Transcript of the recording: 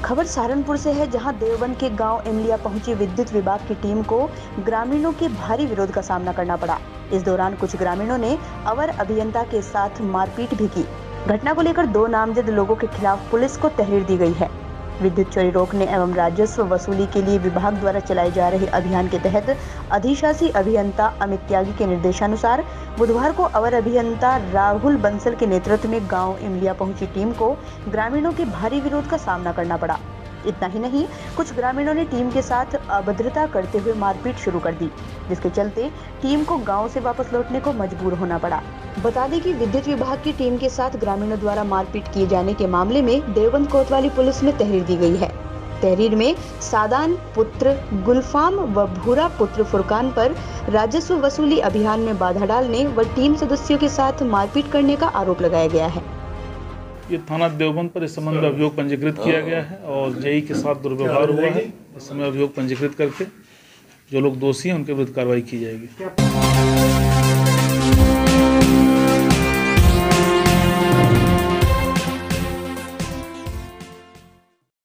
खबर सहारनपुर से है, जहां देवबंद के गांव इमलिया पहुंची विद्युत विभाग की टीम को ग्रामीणों के भारी विरोध का सामना करना पड़ा। इस दौरान कुछ ग्रामीणों ने अवर अभियंता के साथ मारपीट भी की। घटना को लेकर 2 नामजद लोगों के खिलाफ पुलिस को तहरीर दी गई है। विद्युत चोरी रोकने एवं राजस्व वसूली के लिए विभाग द्वारा चलाए जा रहे अभियान के तहत अधिशासी अभियंता अमित त्यागी के निर्देशानुसार बुधवार को अवर अभियंता राहुल बंसल के नेतृत्व में गांव इमलिया पहुंची टीम को ग्रामीणों के भारी विरोध का सामना करना पड़ा। इतना ही नहीं, कुछ ग्रामीणों ने टीम के साथ अभद्रता करते हुए मारपीट शुरू कर दी, जिसके चलते टीम को गांव से वापस लौटने को मजबूर होना पड़ा। बता दें कि विद्युत विभाग की टीम के साथ ग्रामीणों द्वारा मारपीट किए जाने के मामले में देवबंद कोतवाली पुलिस में तहरीर दी गई है। तहरीर में सादान पुत्र गुलफाम व भूरा पुत्र फुरकान पर राजस्व वसूली अभियान में बाधा डालने व टीम सदस्यों के साथ मारपीट करने का आरोप लगाया गया है। ये थाना देवबंद पर इस संबंध में अभियोग पंजीकृत किया गया है और जेई के साथ दुर्व्यवहार हुआ है। इस समय अभियोग पंजीकृत करके जो लोग दोषी हैं उनके विरुद्ध कार्रवाई की जाएगी।